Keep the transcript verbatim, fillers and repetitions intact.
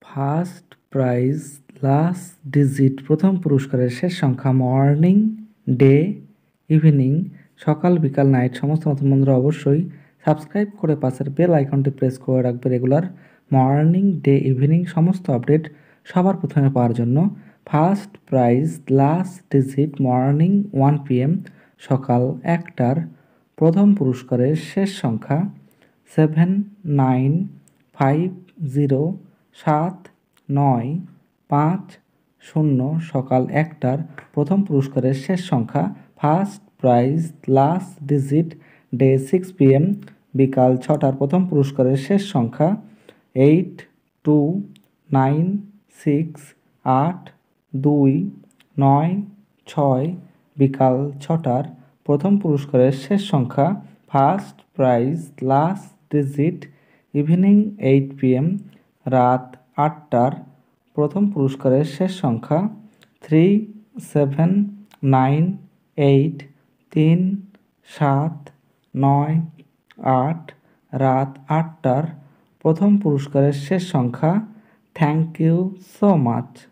First prize last digit প্রথম পুরস্কারের শেষ সংখ্যা মর্নিং ডে ইভিনিং সকাল বিকাল নাইট সমস্ত নতুন বন্ধুরা অবশ্যই সাবস্ক্রাইব করে পাশের বেল আইকনটি প্রেস করে রাখবে রেগুলার মর্নিং ডে ইভিনিং সমস্ত আপডেট সবার প্রথমে পাওয়ার জন্য। First prize last digit morning one PM সকাল একটার প্রথম পুরস্কারের শেষ সংখ্যা সেভেন নাইন ফাইভ জিরো সাত নয় পাঁচ শূন্য সকাল একটার প্রথম পুরস্কারের শেষ সংখ্যা first prize last digit day six PM বিকাল ছটার প্রথম পুরস্কারের শেষ সংখ্যা এইট টু নাইন সিক্স আট দুই নয় ছয় বিকাল ছটার প্রথম পুরস্কারের শেষ সংখ্যা first prize last digit evening eight PM রাত আটটার প্রথম পুরস্কারের শেষ সংখ্যা থ্রি সেভেন নাইন এইট তিন সাত নয় আট রাত আটটার প্রথম পুরস্কারের শেষ সংখ্যা থ্যাংক ইউ সো মাচ।